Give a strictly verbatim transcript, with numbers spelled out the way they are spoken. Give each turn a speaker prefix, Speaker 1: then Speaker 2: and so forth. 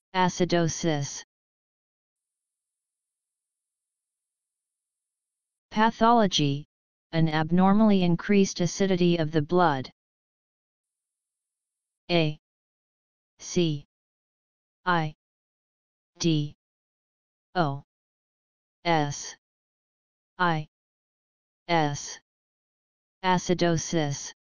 Speaker 1: Acidosis. Pathology, an abnormally increased acidity of the blood. A C I D O S I S. Acidosis.